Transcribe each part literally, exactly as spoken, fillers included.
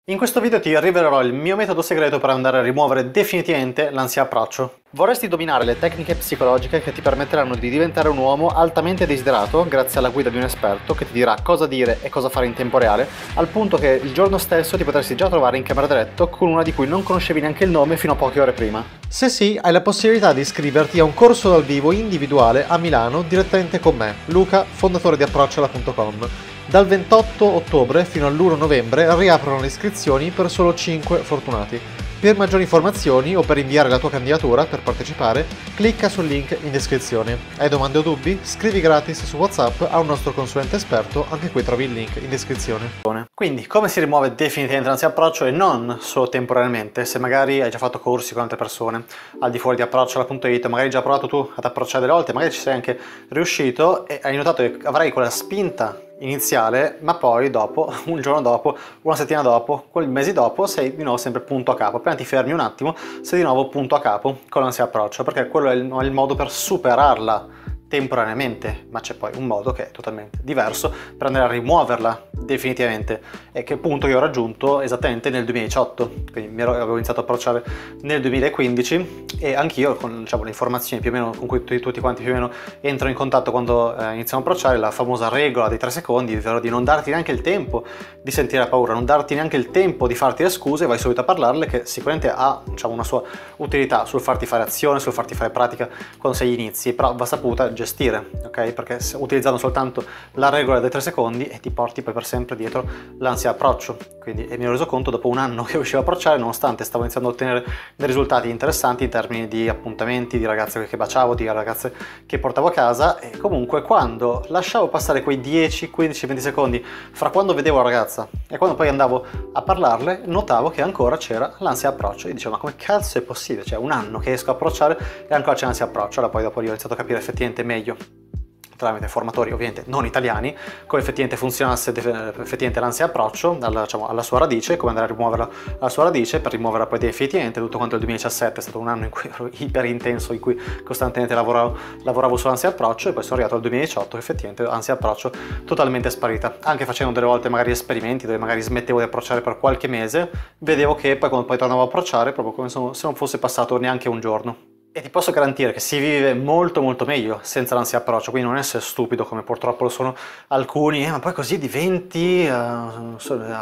In questo video ti rivelerò il mio metodo segreto per andare a rimuovere definitivamente l'ansia approccio. Vorresti dominare le tecniche psicologiche che ti permetteranno di diventare un uomo altamente desiderato grazie alla guida di un esperto che ti dirà cosa dire e cosa fare in tempo reale, al punto che il giorno stesso ti potresti già trovare in camera da letto con una di cui non conoscevi neanche il nome fino a poche ore prima. Se sì, hai la possibilità di iscriverti a un corso dal vivo individuale a Milano direttamente con me, Luca, fondatore di approcciola punto com. Dal ventotto ottobre fino all'primo novembre riaprono le iscrizioni per solo cinque fortunati. Per maggiori informazioni o per inviare la tua candidatura per partecipare, clicca sul link in descrizione. Hai domande o dubbi? Scrivi gratis su WhatsApp a un nostro consulente esperto, anche qui trovi il link in descrizione. Quindi, come si rimuove definitivamente l'ansia approccio e non solo temporaneamente? Se magari hai già fatto corsi con altre persone al di fuori di approcciola punto it, magari hai già provato tu ad approcciare delle volte, magari ci sei anche riuscito e hai notato che avrai quella spinta iniziale, ma poi dopo, un giorno dopo, una settimana dopo, quei mesi dopo, sei di nuovo sempre punto a capo. Appena ti fermi un attimo, sei di nuovo punto a capo con l'ansia approccio, perché quello è il, è il modo per superarla temporaneamente, ma c'è poi un modo che è totalmente diverso per andare a rimuoverla definitivamente, e che punto io ho raggiunto esattamente nel duemiladiciotto, quindi mi ero, avevo iniziato a approcciare nel duemilaquindici e anch'io con, diciamo, le informazioni più o meno con cui tutti, tutti quanti più o meno entrano in contatto quando eh, iniziamo a approcciare, la famosa regola dei tre secondi, ovvero di non darti neanche il tempo di sentire la paura, non darti neanche il tempo di farti le scuse, vai subito a parlarle, che sicuramente ha, diciamo, una sua utilità sul farti fare azione, sul farti fare pratica quando sei agli inizi, però va saputa gestire, ok? Perché utilizzando soltanto la regola dei tre secondi e ti porti poi per sempre dietro l'ansia approccio. Quindi e mi ero reso conto dopo un anno che riuscivo a approcciare, nonostante stavo iniziando a ottenere dei risultati interessanti in termini di appuntamenti, di ragazze che baciavo, di ragazze che portavo a casa, e comunque quando lasciavo passare quei dieci, quindici, venti secondi fra quando vedevo la ragazza e quando poi andavo a parlarle, notavo che ancora c'era l'ansia approccio e dicevo: ma come cazzo è possibile? Cioè un anno che esco a approcciare e ancora c'è l'ansia approccio. Allora poi dopo io ho iniziato a capire effettivamente meglio, tramite formatori ovviamente non italiani, come effettivamente funzionasse effettivamente l'ansia approccio alla, diciamo, alla sua radice, come andare a rimuoverla alla sua radice per rimuoverla poi definitivamente. Tutto quanto il duemiladiciassette è stato un anno in cui ero iper intenso, in cui costantemente lavoravo, lavoravo sull'ansia approccio, e poi sono arrivato al duemiladiciotto che effettivamente l'ansia approccio totalmente sparita, anche facendo delle volte magari esperimenti dove magari smettevo di approcciare per qualche mese, vedevo che poi quando poi tornavo a approcciare proprio come se non fosse passato neanche un giorno. E ti posso garantire che si vive molto molto meglio senza l'ansia approccio, quindi non essere stupido come purtroppo lo sono alcuni, eh, ma poi così diventi uh,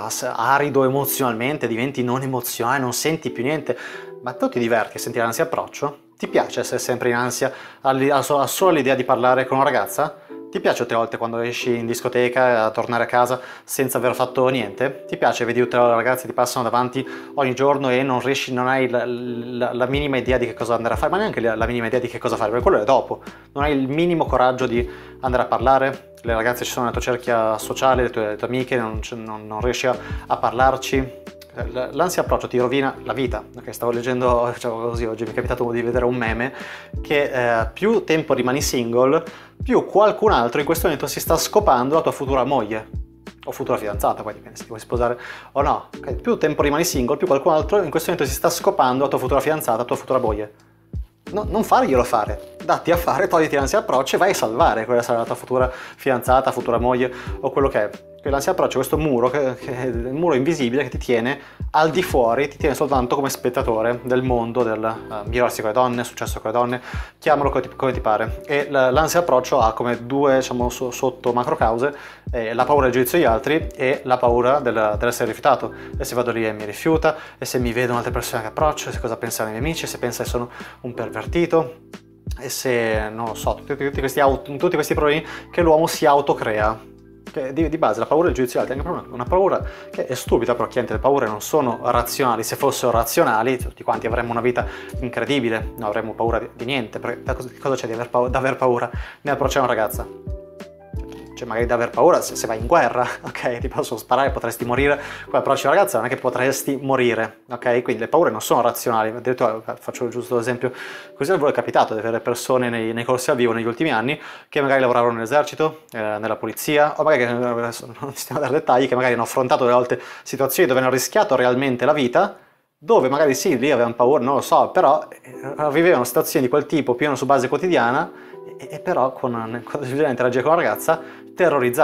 arido emozionalmente, diventi non emozionale, non senti più niente. Ma tu ti diverti a sentire l'ansia approccio? Ti piace essere sempre in ansia a solo l'idea di parlare con una ragazza? Ti piace tutte le volte quando esci in discoteca a tornare a casa senza aver fatto niente? Ti piace vedi tutte le ragazze che ti passano davanti ogni giorno e non riesci, non hai la, la, la minima idea di che cosa andare a fare, ma neanche la, la minima idea di che cosa fare, perché quello è dopo. Non hai il minimo coraggio di andare a parlare, le ragazze ci sono nella tua cerchia sociale, le tue, le tue amiche, non, non, non riesci a, a parlarci. L'ansia approccio ti rovina la vita. Okay, stavo leggendo, diciamo così, oggi mi è capitato di vedere un meme che eh, più tempo rimani single, più qualcun altro in questo momento si sta scopando la tua futura moglie o futura fidanzata, poi dipende se ti vuoi sposare o no. Okay, più tempo rimani single, più qualcun altro in questo momento si sta scopando la tua futura fidanzata, la tua futura moglie. No, non farglielo fare, datti a fare, togliti l'ansia approccio e vai a salvare quella sarà la tua futura fidanzata, futura moglie o quello che è. L'ansia approccio è questo muro, che, che è il muro invisibile che ti tiene al di fuori, ti tiene soltanto come spettatore del mondo, del uh, migliorarsi con le donne, successo con le donne, chiamalo come ti, come ti pare. E l'ansia approccio ha come due, diciamo, so, sotto macro cause eh, la paura del giudizio degli altri e la paura del, dell'essere rifiutato. E se vado lì e mi rifiuta, e se mi vedono altre persone che approccio, e se cosa pensano i miei amici, e se pensa che sono un pervertito, e se, non lo so, tutti, tutti, questi, auto, tutti questi problemi che l'uomo si autocrea. Di, di base la paura del giudizio degli altri è una paura che è stupida, però chiaramente le paure non sono razionali. Se fossero razionali tutti quanti avremmo una vita incredibile, non avremmo paura di, di niente, perché da cosa c'è di aver paura, da aver paura nell'approcciare una ragazza? Cioè magari da aver paura se, se vai in guerra, ok? Ti possono sparare, potresti morire. Come approcci una ragazza non è che potresti morire, ok? Quindi le paure non sono razionali. Addirittura faccio giusto l'esempio, così a voi è capitato di avere persone nei, nei corsi al vivo negli ultimi anni che magari lavoravano nell'esercito, eh, nella polizia, o magari, adesso non stiamo a dare dettagli, che magari hanno affrontato delle volte situazioni dove hanno rischiato realmente la vita, dove magari sì, lì avevano paura, non lo so, però eh, vivevano situazioni di quel tipo più o meno su base quotidiana, e, e però con, quando si bisogna interagire con la ragazza terrorizzati.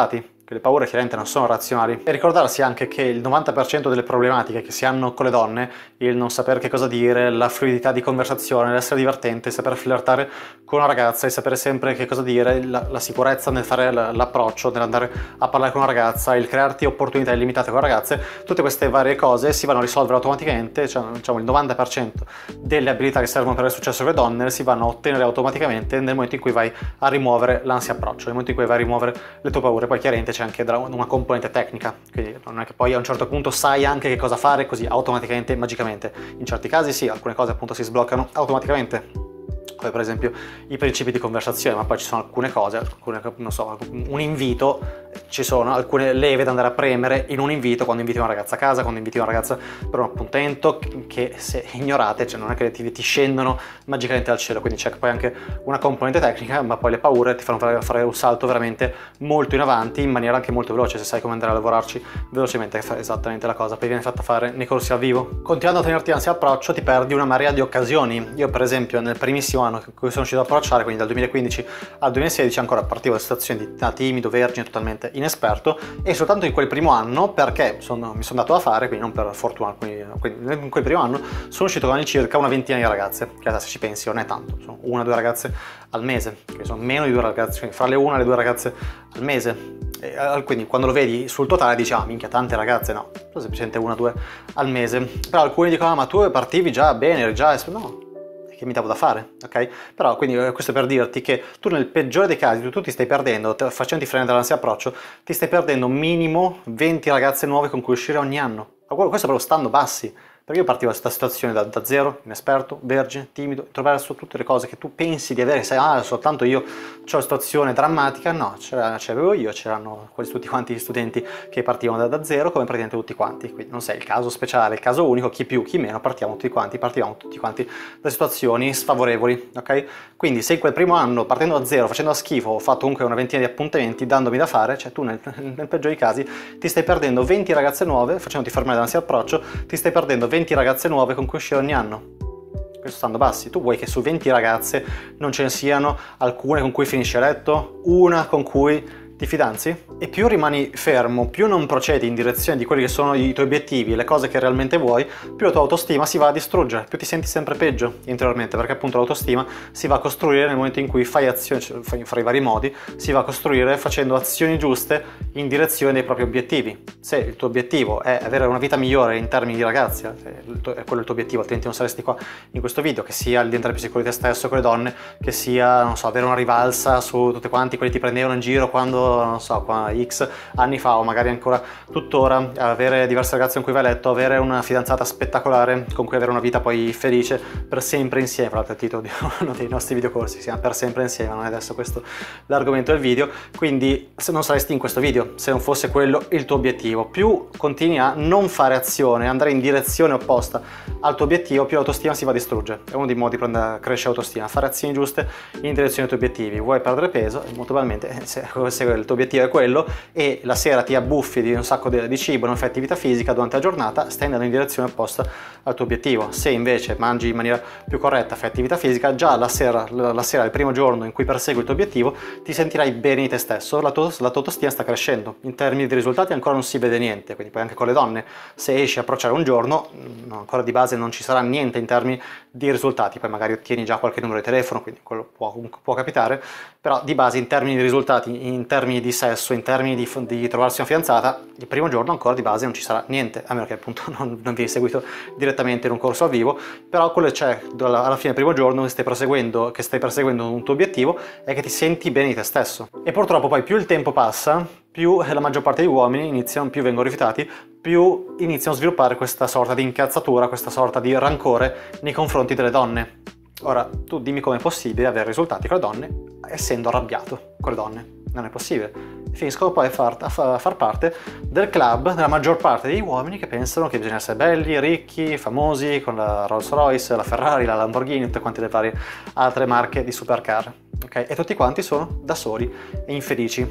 che le paure chiaramente non sono razionali, e ricordarsi anche che il novanta per cento delle problematiche che si hanno con le donne, il non sapere che cosa dire, la fluidità di conversazione, l'essere divertente, saper flirtare con una ragazza, il sapere sempre che cosa dire, la, la sicurezza nel fare l'approccio, nell'andare a parlare con una ragazza, il crearti opportunità illimitate con ragazze, tutte queste varie cose si vanno a risolvere automaticamente, cioè diciamo il novanta per cento delle abilità che servono per avere successo con le donne si vanno a ottenere automaticamente nel momento in cui vai a rimuovere l'ansia approccio, nel momento in cui vai a rimuovere le tue paure. Poi chiaramente c'è anche una componente tecnica, quindi non è che poi a un certo punto sai anche che cosa fare così automaticamente, magicamente. In certi casi sì, alcune cose appunto si sbloccano automaticamente, come per esempio i principi di conversazione, ma poi ci sono alcune cose, alcune, non so, un invito, ci sono alcune leve da andare a premere in un invito, quando inviti una ragazza a casa, quando inviti una ragazza per un appuntamento, che se ignorate, cioè non è che ti, ti scendono magicamente dal cielo, quindi c'è poi anche una componente tecnica, ma poi le paure ti fanno fare, fare un salto veramente molto in avanti, in maniera anche molto veloce. Se sai come andare a lavorarci velocemente, fai esattamente la cosa, poi viene fatta fare nei corsi al vivo. Continuando a tenerti ansia approccio ti perdi una marea di occasioni. Io per esempio nel primissimo anno in cui sono uscito ad approcciare, quindi dal duemilaquindici al duemilasedici, ancora partivo da situazioni di da timido, vergine, totalmente inesperto, e soltanto in quel primo anno, perché sono, mi sono dato a fare, quindi non per fortuna, quindi, quindi in quel primo anno sono uscito con circa una ventina di ragazze, che adesso ci pensi non è tanto, sono una o due ragazze al mese, che sono meno di due ragazze, quindi fra le una e le due ragazze al mese. E quindi quando lo vedi sul totale dici ah minchia, tante ragazze, no, sono semplicemente una o due al mese. Però alcuni dicono ah, ma tu partivi già bene, eri già no, che mi davo da fare, ok? Però quindi questo per dirti che tu nel peggiore dei casi tu, tu ti stai perdendo, facendoti frenare dall'ansia approccio, ti stai perdendo minimo venti ragazze nuove con cui uscire ogni anno. Ma questo proprio stando bassi. Perché io partivo da questa situazione da, da zero, inesperto, vergine, timido, introverso, tutte le cose che tu pensi di avere, sai, ah, soltanto io ho una situazione drammatica, no, c'avevo io, c'erano quasi tutti quanti gli studenti che partivano da, da zero, come praticamente tutti quanti, quindi non sei il caso speciale, il caso unico, chi più, chi meno, partiamo tutti quanti, partivamo tutti quanti da situazioni sfavorevoli, ok? Quindi se in quel primo anno, partendo da zero, facendo schifo, ho fatto comunque una ventina di appuntamenti, dandomi da fare, cioè tu nel, nel peggio dei casi ti stai perdendo venti ragazze nuove, facendoti fermare dall'ansia approccio, ti stai perdendo venti ragazze nuove con cui uscire ogni anno. Questo stando bassi. Tu vuoi che su venti ragazze non ce ne siano alcune con cui finisci a letto, una con cui ti fidanzi? E più rimani fermo, più non procedi in direzione di quelli che sono i tuoi obiettivi, le cose che realmente vuoi, più la tua autostima si va a distruggere, più ti senti sempre peggio interiormente, perché appunto l'autostima si va a costruire nel momento in cui fai azioni, cioè, fai, fra i vari modi, si va a costruire facendo azioni giuste in direzione dei propri obiettivi. Se il tuo obiettivo è avere una vita migliore in termini di ragazzi, è quello il tuo obiettivo, altrimenti non saresti qua in questo video, che sia il diventare più sicuro di te stesso con le donne, che sia, non so, avere una rivalsa su tutti quanti quelli che ti prendevano in giro quando, non so, qua X anni fa, o magari ancora tuttora, avere diverse ragazze con cui vai a letto, avere una fidanzata spettacolare con cui avere una vita poi felice per sempre insieme. Tra l'altro il titolo di uno dei nostri videocorsi si chiama Per sempre insieme, non è adesso questo l'argomento del video, quindi se non saresti in questo video se non fosse quello il tuo obiettivo. Più continui a non fare azione, andare in direzione opposta al tuo obiettivo, più l'autostima si va a distruggere. È uno dei modi per crescere l'autostima, fare azioni giuste in direzione dei tuoi obiettivi. Vuoi perdere peso? Molto probabilmente se, se il tuo obiettivo è quello e la sera ti abbuffi di un sacco di, di cibo, non fai attività fisica durante la giornata, stai andando in direzione opposta al tuo obiettivo. Se invece mangi in maniera più corretta, fai attività fisica, già la sera, la, la sera, il primo giorno in cui persegui il tuo obiettivo, ti sentirai bene di te stesso, la tua, la tua autostima sta crescendo. In termini di risultati ancora non si vede niente, quindi poi anche con le donne, se esci a approcciare un giorno, ancora di base non ci sarà niente in termini di risultati, poi magari ottieni già qualche numero di telefono, quindi quello può, può capitare, però di base in termini di risultati, in termini di sesso, in termini di, di trovarsi una fidanzata, il primo giorno ancora di base non ci sarà niente, a meno che appunto non, non vieni seguito direttamente in un corso al vivo, però quello che c'è alla fine del primo giorno che stai perseguendo, che stai perseguendo un tuo obiettivo, è che ti senti bene di te stesso. E purtroppo poi più il tempo passa, più la maggior parte degli uomini iniziano, più vengono rifiutati, più iniziano a sviluppare questa sorta di incazzatura, questa sorta di rancore nei confronti delle donne. Ora, tu dimmi com'è possibile avere risultati con le donne essendo arrabbiato con le donne. Non è possibile. Finiscono poi a far, a far parte del club della maggior parte degli uomini che pensano che bisogna essere belli, ricchi, famosi, con la Rolls Royce, la Ferrari, la Lamborghini, tutte quante le varie altre marche di supercar. Okay? E tutti quanti sono da soli e infelici.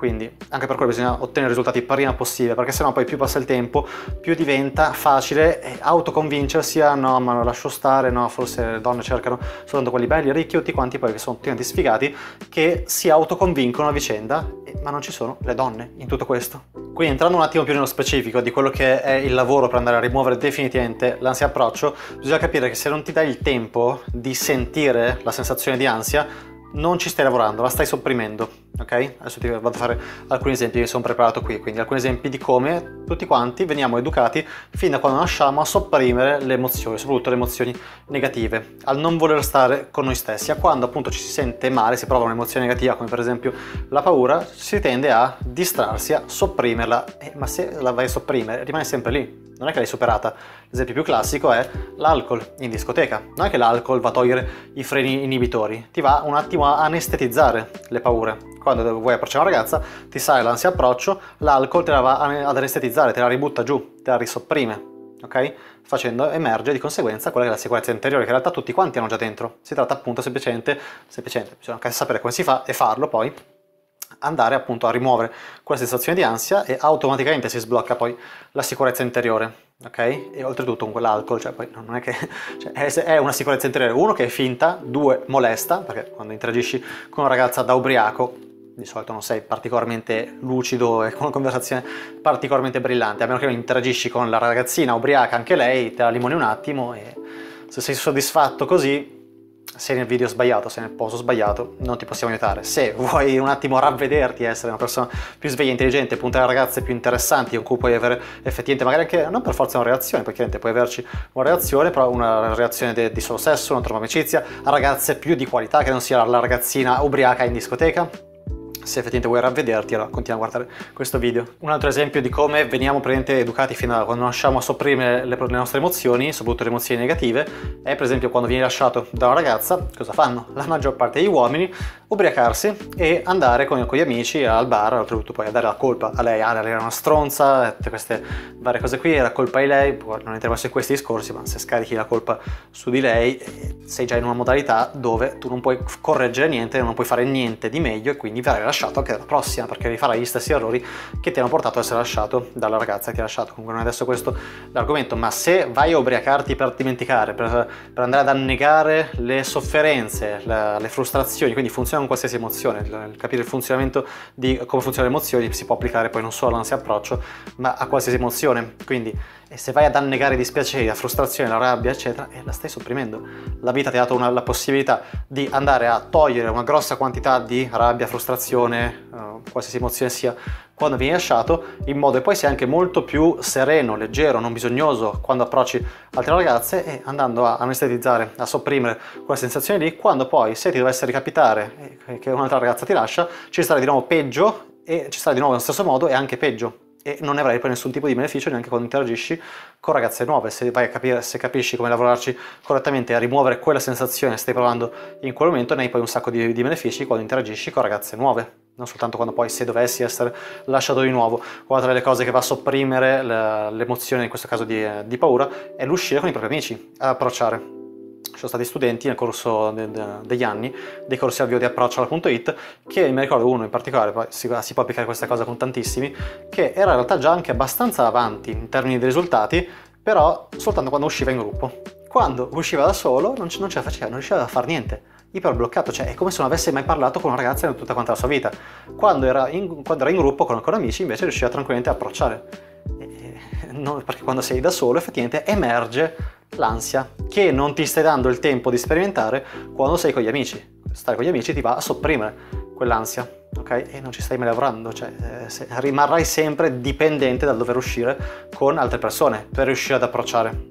Quindi anche per quello bisogna ottenere risultati prima possibile, perché sennò poi più passa il tempo, più diventa facile autoconvincersi a no, ma lo lascio stare, no, forse le donne cercano soltanto quelli belli, ricchi, tutti quanti poi che sono tutti quanti sfigati, che si autoconvincono a vicenda, ma non ci sono le donne in tutto questo. Quindi entrando un attimo più nello specifico di quello che è il lavoro per andare a rimuovere definitivamente l'ansia approccio, bisogna capire che se non ti dai il tempo di sentire la sensazione di ansia, non ci stai lavorando, la stai sopprimendo, ok? Adesso ti vado a fare alcuni esempi che sono preparato qui, quindi alcuni esempi di come tutti quanti veniamo educati fin da quando nasciamo a sopprimere le emozioni, soprattutto le emozioni negative, al non voler stare con noi stessi, a quando appunto ci si sente male, si prova un'emozione negativa come per esempio la paura, si tende a distrarsi, a sopprimerla, eh, ma se la vai a sopprimere rimane sempre lì. Non è che l'hai superata. L'esempio più classico è l'alcol in discoteca. Non è che l'alcol va a togliere i freni inibitori, ti va un attimo a anestetizzare le paure. Quando vuoi approcciare una ragazza, ti sale l'ansia approccio, l'alcol te la va ad anestetizzare, te la ributta giù, te la risopprime, ok? Facendo emergere di conseguenza quella che è la sicurezza interiore, che in realtà tutti quanti hanno già dentro. Si tratta appunto semplicemente, semplicemente bisogna sapere come si fa e farlo poi, andare appunto a rimuovere quella sensazione di ansia e automaticamente si sblocca poi la sicurezza interiore, ok? E oltretutto con quell'alcol, cioè poi non è che cioè, è una sicurezza interiore, uno, che è finta, due, molesta, perché quando interagisci con una ragazza da ubriaco di solito non sei particolarmente lucido e con una conversazione particolarmente brillante, a meno che non interagisci con la ragazzina ubriaca, anche lei te la limoni un attimo e se sei soddisfatto così sei nel video sbagliato, sei nel posto sbagliato, non ti possiamo aiutare. Se vuoi un attimo ravvederti, essere una persona più sveglia e intelligente, puntare a ragazze più interessanti con cui puoi avere effettivamente, magari anche, non per forza una reazione, perché puoi averci una reazione, però una reazione di, di solo sesso, una trova amicizia, a ragazze più di qualità, che non sia la ragazzina ubriaca in discoteca. Se effettivamente vuoi ravvederti, allora continua a guardare questo video. Un altro esempio di come veniamo praticamente educati fino a quando nasciamo a sopprimere le, le nostre emozioni, soprattutto le emozioni negative, è per esempio quando vieni lasciato da una ragazza, cosa fanno? La maggior parte degli uomini, ubriacarsi e andare con, con gli amici al bar, oltretutto poi a dare la colpa a lei, ah, lei era una stronza, tutte queste varie cose qui, era colpa di lei, non entriamo in questi discorsi, ma se scarichi la colpa su di lei, sei già in una modalità dove tu non puoi correggere niente, non puoi fare niente di meglio e quindi verrai lasciato anche dalla prossima, perché rifarai gli stessi errori che ti hanno portato ad essere lasciato dalla ragazza che ti ha lasciato. Comunque non è adesso questo l'argomento, ma se vai a ubriacarti per dimenticare, per, per andare ad annegare le sofferenze, la, le frustrazioni, quindi funziona con qualsiasi emozione, il, il capire il funzionamento di come funzionano le emozioni si può applicare poi non solo all'ansia approccio, ma a qualsiasi emozione. Quindi e se vai ad annegare i dispiaceri, la frustrazione, la rabbia, eccetera, e la stai sopprimendo. La vita ti ha dato una, la possibilità di andare a togliere una grossa quantità di rabbia, frustrazione, uh, qualsiasi emozione sia, quando vieni lasciato, in modo che poi sei anche molto più sereno, leggero, non bisognoso quando approcci altre ragazze e andando a anestetizzare, a sopprimere quella sensazione lì, quando poi se ti dovesse ricapitare che un'altra ragazza ti lascia, ci sarai di nuovo peggio e ci sarai di nuovo nello stesso modo e anche peggio. E non ne avrai poi nessun tipo di beneficio neanche quando interagisci con ragazze nuove. Se vai a capire, se capisci come lavorarci correttamente a rimuovere quella sensazione che stai provando in quel momento, ne hai poi un sacco di, di benefici quando interagisci con ragazze nuove, non soltanto quando poi se dovessi essere lasciato di nuovo. Un'altra delle cose che va a sopprimere l'emozione, in questo caso di, di paura, è l'uscire con i propri amici, ad approcciare. Ci sono stati studenti nel corso de, de, degli anni, dei corsi avvio di approccio punto it, che mi ricordo uno in particolare, poi si, si può applicare questa cosa con tantissimi, che era in realtà già anche abbastanza avanti in termini di risultati, però soltanto quando usciva in gruppo. Quando usciva da solo non, non ce la faceva, non riusciva a fare niente, iperbloccato, cioè è come se non avesse mai parlato con una ragazza in tutta quanta la sua vita. Quando era in, quando era in gruppo con, con amici invece riusciva tranquillamente a approcciare, e, non, perché quando sei da solo effettivamente emerge l'ansia che non ti stai dando il tempo di sperimentare quando sei con gli amici. Stare con gli amici ti va a sopprimere quell'ansia, ok? E non ci stai mai lavorando, cioè eh, se, rimarrai sempre dipendente dal dover uscire con altre persone per riuscire ad approcciare.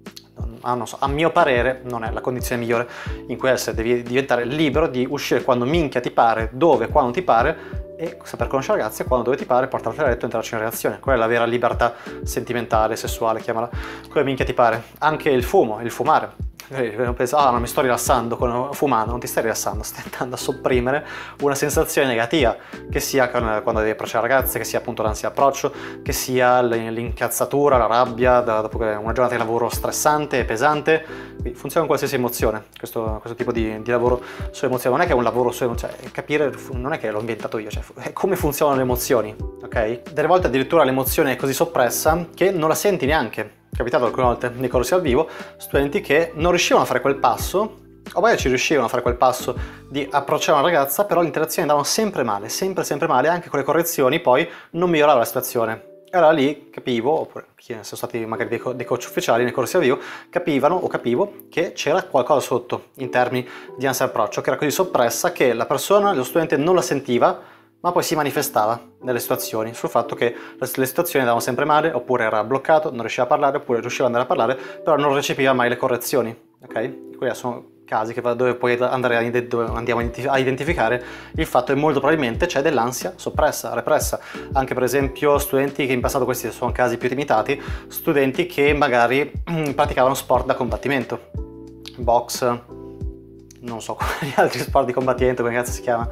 Ah, non so, a mio parere non è la condizione migliore in cui essere, devi diventare libero di uscire quando minchia ti pare, dove, quando ti pare, e saper conoscere ragazzi quando dove ti pare, portarti a letto e entrarci in relazione. Quella è la vera libertà sentimentale, sessuale, chiamala come minchia ti pare. Anche il fumo, il fumare. penso, ah, non mi sto rilassando con, fumando, non ti stai rilassando, stai andando a sopprimere una sensazione negativa, che sia quando devi approcciare ragazze, che sia appunto l'ansia approccio, che sia l'incazzatura, la rabbia, dopo una giornata di lavoro stressante e pesante. Funziona con qualsiasi emozione, questo, questo tipo di, di lavoro sulle emozioni. Non è che è un lavoro su emozioni, cioè, capire, non è che l'ho inventato io, cioè, è come funzionano le emozioni, ok? Delle volte addirittura l'emozione è così soppressa che non la senti neanche. È capitato alcune volte nei corsi al vivo, studenti che non riuscivano a fare quel passo, o magari ci riuscivano a fare quel passo di approcciare una ragazza, però le interazioni andavano sempre male, sempre sempre male, anche con le correzioni poi non migliorava la situazione. E allora lì capivo, oppure chi sono stati magari dei, co dei coach ufficiali nei corsi al vivo, capivano o capivo che c'era qualcosa sotto in termini di ansia approccio, che era così soppressa che la persona, lo studente non la sentiva, ma poi si manifestava nelle situazioni, sul fatto che le situazioni andavano sempre male, oppure era bloccato, non riusciva a parlare, oppure riusciva ad andare a parlare, però non recepiva mai le correzioni, ok? Questi sono casi che dove poi andare a, dove andiamo a identificare il fatto che molto probabilmente c'è dell'ansia soppressa, repressa. Anche per esempio studenti che in passato, questi sono casi più limitati, studenti che magari praticavano sport da combattimento, box, non so quali altri sport di combattimento, come cazzo si chiama,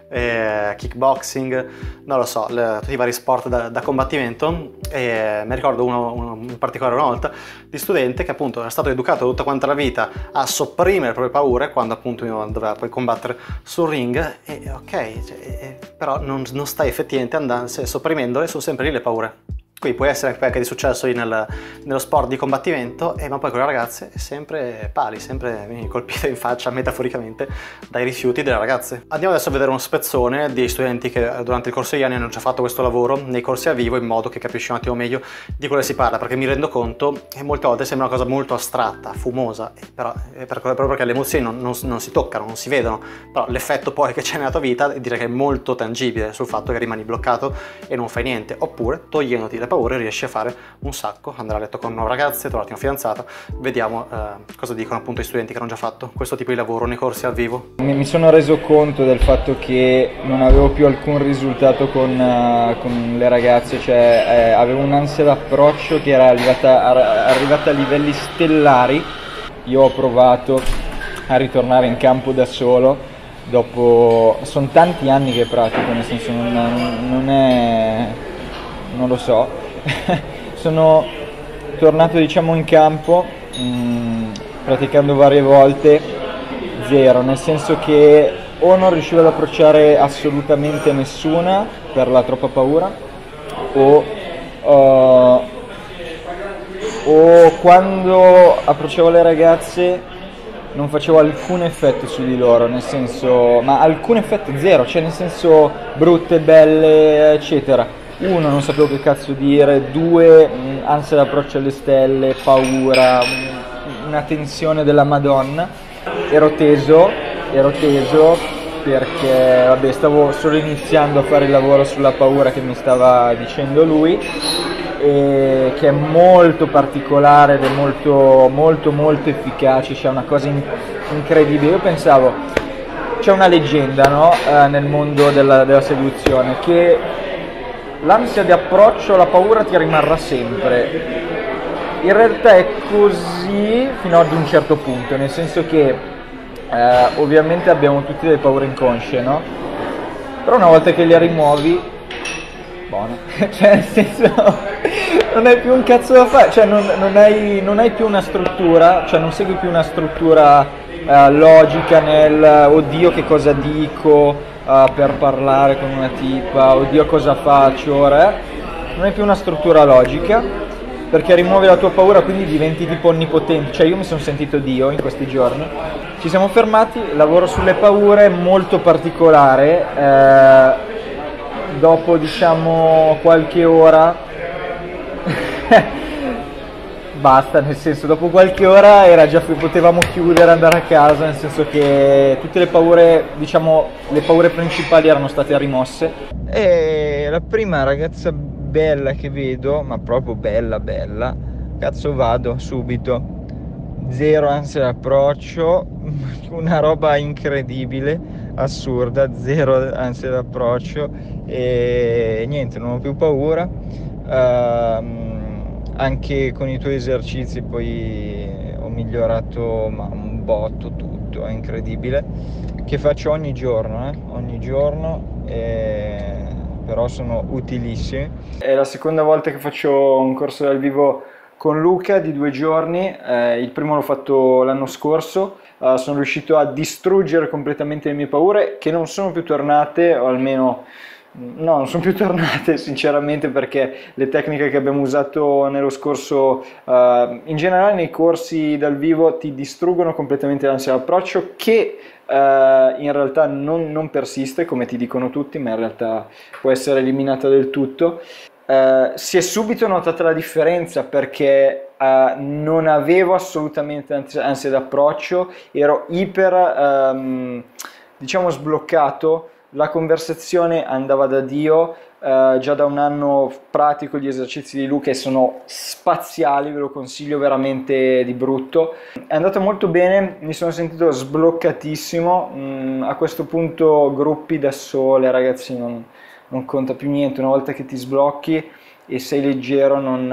eh, kickboxing, non lo so, le, tutti i vari sport da, da combattimento. E mi ricordo uno, uno in particolare una volta di studente che appunto era stato educato tutta quanta la vita a sopprimere le proprie paure quando appunto doveva poi combattere sul ring, e ok, cioè, però non, non stai effettivamente andando, sopprimendole, sono sempre lì le paure. Qui può essere anche di successo nel, nello sport di combattimento, eh, ma poi con le ragazze è sempre pali, sempre colpito in faccia metaforicamente dai rifiuti delle ragazze. Andiamo adesso a vedere uno spezzone di studenti che durante il corso degli anni hanno già fatto questo lavoro nei corsi a vivo, in modo che capisci un attimo meglio di quello che si parla, perché mi rendo conto che molte volte sembra una cosa molto astratta, fumosa, però è proprio perché le emozioni non, non, non si toccano, non si vedono, però l'effetto poi che c'è nella tua vita direi che è molto tangibile sul fatto che rimani bloccato e non fai niente, oppure togliendoti le paure riesci a fare un sacco, andare a letto con nuove ragazze, trovarti una fidanzata. Vediamo eh, cosa dicono appunto i studenti che hanno già fatto questo tipo di lavoro nei corsi al vivo. Mi sono reso conto del fatto che non avevo più alcun risultato con, uh, con le ragazze, cioè eh, avevo un'ansia d'approccio che era arrivata a, arrivata a livelli stellari. Io ho provato a ritornare in campo da solo, dopo sono tanti anni che pratico, nel senso non, non è, non lo so. Sono tornato diciamo in campo mh, praticando varie volte, zero, nel senso che o non riuscivo ad approcciare assolutamente nessuna per la troppa paura, o, uh, o quando approcciavo le ragazze non facevo alcun effetto su di loro, nel senso, ma alcun effetto, zero, cioè nel senso brutte, belle, eccetera. Uno, non sapevo che cazzo dire. Due, mh, ansia d'approccio alle stelle, paura, mh, una tensione della Madonna. Ero teso, ero teso perché vabbè, stavo solo iniziando a fare il lavoro sulla paura che mi stava dicendo lui, e che è molto particolare ed è molto molto molto efficace, c'è una cosa in incredibile. Io pensavo, c'è una leggenda, no? eh, nel mondo della, della seduzione, che l'ansia di approccio, la paura ti rimarrà sempre. In realtà è così fino ad un certo punto, nel senso che eh, ovviamente abbiamo tutti delle paure inconsce, no? Però una volta che le rimuovi, buono, cioè nel senso non hai più un cazzo da fare, cioè non, non, hai, non hai più una struttura, cioè non segui più una struttura eh, logica nel oddio che cosa dico Uh, per parlare con una tipa, oddio cosa faccio ora, eh? Non hai più una struttura logica, perché rimuovi la tua paura, quindi diventi tipo onnipotente. Cioè io mi sono sentito Dio in questi giorni. Ci siamo fermati, lavoro sulle paure molto particolare, eh, dopo diciamo qualche ora basta, nel senso, dopo qualche ora era già, potevamo chiudere, andare a casa, nel senso che tutte le paure, diciamo, le paure principali erano state rimosse. E la prima ragazza bella che vedo, ma proprio bella bella, cazzo vado subito, zero ansia d'approccio, una roba incredibile, assurda, zero ansia d'approccio e niente, non ho più paura. Uh, anche con i tuoi esercizi poi ho migliorato ma un botto tutto, è incredibile, che faccio ogni giorno, eh? Ogni giorno, e... però sono utilissimi. È la seconda volta che faccio un corso dal vivo con Luca di due giorni, eh, il primo l'ho fatto l'anno scorso, eh, sono riuscito a distruggere completamente le mie paure che non sono più tornate, o almeno no, non sono più tornate sinceramente, perché le tecniche che abbiamo usato nello scorso, eh, in generale nei corsi dal vivo ti distruggono completamente l'ansia d'approccio che eh, in realtà non, non persiste come ti dicono tutti, ma in realtà può essere eliminata del tutto. Eh, si è subito notata la differenza perché eh, non avevo assolutamente ans- ansia d'approccio, ero iper, ehm, diciamo, sbloccato, la conversazione andava da Dio, eh, già da un anno pratico gli esercizi di Luca e sono spaziali, ve lo consiglio veramente di brutto. È andato molto bene, mi sono sentito sbloccatissimo, mm, a questo punto gruppi da sole, ragazzi, non non conta più niente, una volta che ti sblocchi e sei leggero non,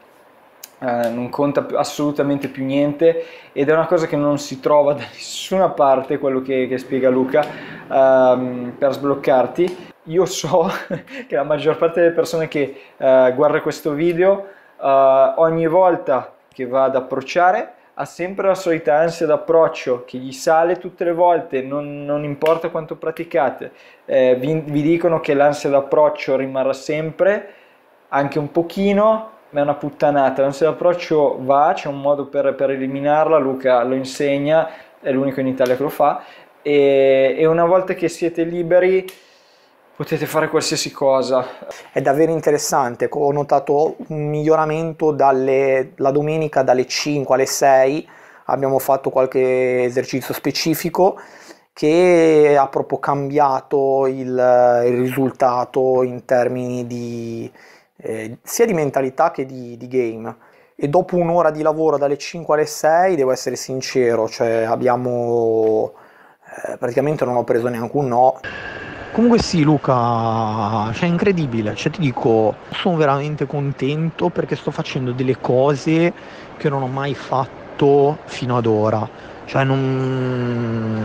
eh, non conta più- assolutamente più niente, ed è una cosa che non si trova da nessuna parte, quello che, che spiega Luca, ehm, per sbloccarti. Io so che la maggior parte delle persone che eh, guarda questo video, eh, ogni volta che va ad approcciare ha sempre la solita ansia d'approccio che gli sale tutte le volte, non, non importa quanto praticate. Eh, vi, vi dicono che l'ansia d'approccio rimarrà sempre, anche un pochino, ma è una puttanata. L'ansia d'approccio va, c'è un modo per, per eliminarla, Luca lo insegna, è l'unico in Italia che lo fa, e, e una volta che siete liberi potete fare qualsiasi cosa. È davvero interessante, ho notato un miglioramento dalle, la domenica dalle cinque alle sei, abbiamo fatto qualche esercizio specifico che ha proprio cambiato il, il risultato in termini di, eh, sia di mentalità che di, di game. E dopo un'ora di lavoro dalle cinque alle sei, devo essere sincero, cioè abbiamo, eh, praticamente non ho preso neanche un no. Comunque sì, Luca, cioè è incredibile, cioè ti dico, sono veramente contento perché sto facendo delle cose che non ho mai fatto fino ad ora, cioè non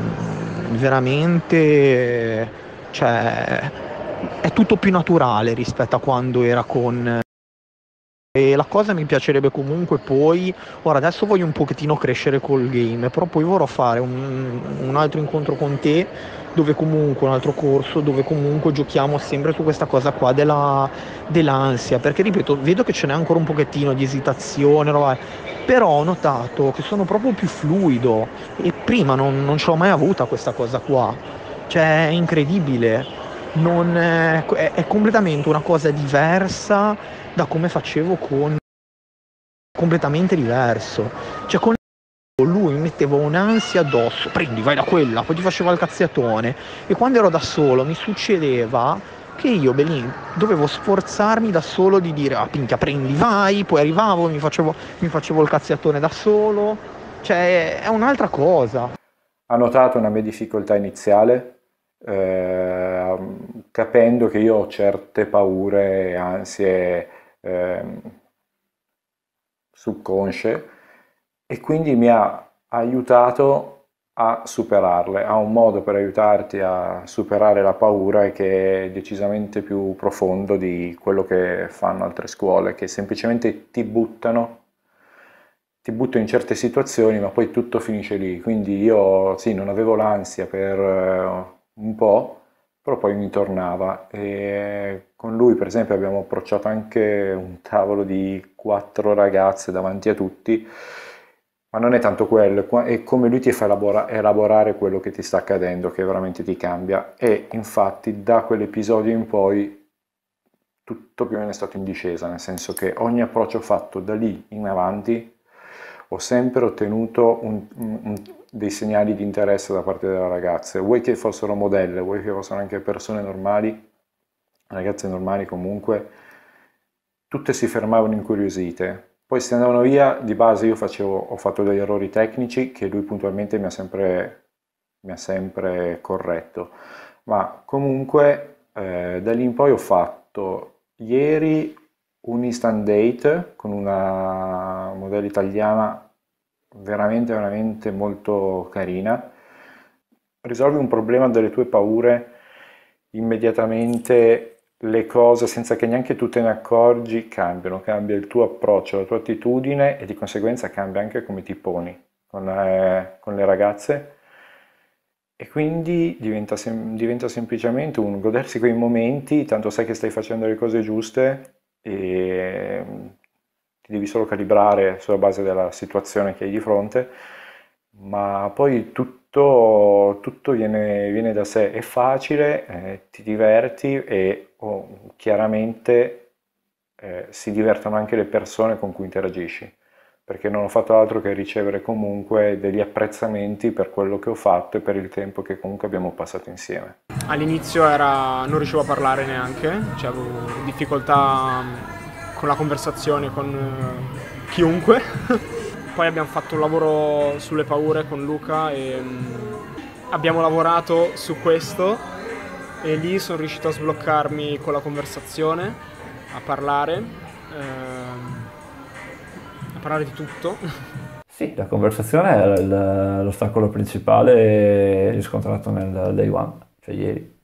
veramente, cioè è tutto più naturale rispetto a quando era con. E la cosa mi piacerebbe comunque poi, ora adesso voglio un pochettino crescere col game, però poi vorrò fare un, un altro incontro con te, dove comunque, un altro corso, dove comunque giochiamo sempre su questa cosa qua della, dell'ansia, perché ripeto, vedo che ce n'è ancora un pochettino di esitazione, roba, però ho notato che sono proprio più fluido e prima non, non ce l'ho mai avuta questa cosa qua, cioè è incredibile, non è, è è completamente una cosa diversa da come facevo con completamente diverso, cioè con lui mi mettevo un'ansia addosso, prendi vai da quella, poi ti faceva il cazziatone, e quando ero da solo mi succedeva che io belin dovevo sforzarmi da solo di dire ah pinchia prendi vai, poi arrivavo mi facevo, mi facevo il cazziatone da solo, cioè è un'altra cosa. Ha notato una mia difficoltà iniziale, eh, capendo che io ho certe paure e ansie eh, subconsce, e quindi mi ha aiutato a superarle. Ha un modo per aiutarti a superare la paura che è decisamente più profondo di quello che fanno altre scuole, che semplicemente ti buttano ti butto in certe situazioni, ma poi tutto finisce lì. Quindi io sì, non avevo l'ansia per eh, un po', però poi mi tornava. E con lui, per esempio, abbiamo approcciato anche un tavolo di quattro ragazze davanti a tutti, ma non è tanto quello, è come lui ti fa elabora- elaborare quello che ti sta accadendo, che veramente ti cambia. E infatti da quell'episodio in poi tutto più o meno è stato in discesa, nel senso che ogni approccio fatto da lì in avanti ho sempre ottenuto un, un, dei segnali di interesse da parte delle ragazze, vuoi che fossero modelle, vuoi che fossero anche persone normali, ragazze normali comunque, tutte si fermavano incuriosite. Poi se andavano via, di base io facevo, ho fatto degli errori tecnici che lui puntualmente mi ha sempre, mi ha sempre corretto, ma comunque eh, da lì in poi ho fatto ieri un instant date con una modella italiana veramente veramente molto carina. Risolvi un problema delle tue paure immediatamente, le cose senza che neanche tu te ne accorgi cambiano, cambia il tuo approccio, la tua attitudine e di conseguenza cambia anche come ti poni con, eh, con le ragazze, e quindi diventa, sem- diventa semplicemente un godersi quei momenti, tanto sai che stai facendo le cose giuste e ti devi solo calibrare sulla base della situazione che hai di fronte, ma poi tutto, tutto viene, viene da sé, è facile, eh, ti diverti e oh, chiaramente eh, si divertono anche le persone con cui interagisci, perché non ho fatto altro che ricevere comunque degli apprezzamenti per quello che ho fatto e per il tempo che comunque abbiamo passato insieme. All'inizio era, non riuscivo a parlare neanche, cioè avevo difficoltà con la conversazione con eh, chiunque. Poi abbiamo fatto un lavoro sulle paure con Luca e mh, abbiamo lavorato su questo e lì sono riuscito a sbloccarmi con la conversazione, a parlare, ehm, a parlare di tutto. Sì, la conversazione era il- l'ostacolo principale riscontrato nel day one, cioè ieri.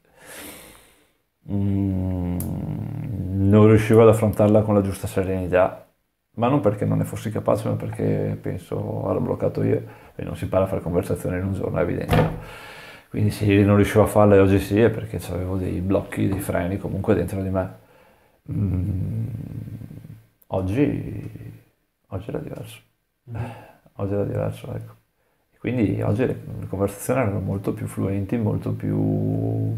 Mm, non riuscivo ad affrontarla con la giusta serenità, ma non perché non ne fossi capace, ma perché penso ero bloccato io e non si parla a fare conversazione in un giorno, è evidente. Quindi se ieri non riuscivo a farla e oggi sì, è perché avevo dei blocchi, dei freni comunque dentro di me. Mm, oggi, oggi era diverso. Oggi era diverso, ecco. E quindi oggi le, le conversazioni erano molto più fluenti, molto più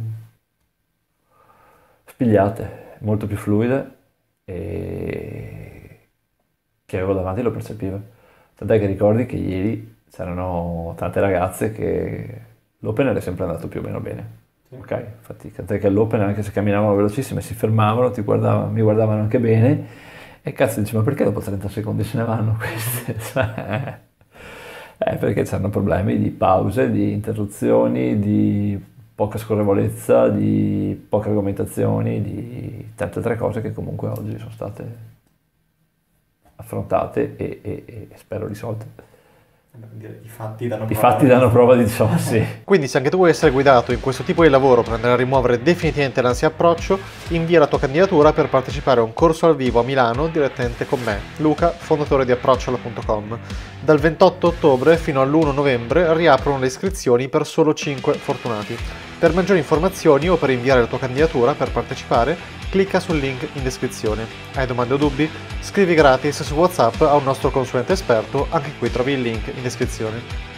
spigliate, molto più fluide, e chi avevo davanti lo percepiva. Tant'è che ricordi che ieri c'erano tante ragazze che l'open era sempre andato più o meno bene. Ok? Infatti, tant'è che all'open, anche se camminavano velocissime, si fermavano, ti guardavano, mi guardavano anche bene, e cazzo dici, ma perché dopo trenta secondi se ne vanno queste? Cioè, eh, perché c'erano problemi di pause, di interruzioni, di poca scorrevolezza, di poche argomentazioni, di tante altre cose che comunque oggi sono state affrontate e, e, e spero risolte. I fatti danno I prova. fatti danno prova di ciò, sì. Quindi se anche tu vuoi essere guidato in questo tipo di lavoro per andare a rimuovere definitivamente l'ansia approccio, invia la tua candidatura per partecipare a un corso al vivo a Milano direttamente con me, Luca, fondatore di approccialo punto com. Dal ventotto ottobre fino all'primo novembre riaprono le iscrizioni per solo cinque fortunati. Per maggiori informazioni o per inviare la tua candidatura per partecipare, clicca sul link in descrizione. Hai domande o dubbi? Scrivi gratis su WhatsApp a un nostro consulente esperto, anche qui trovi il link in descrizione.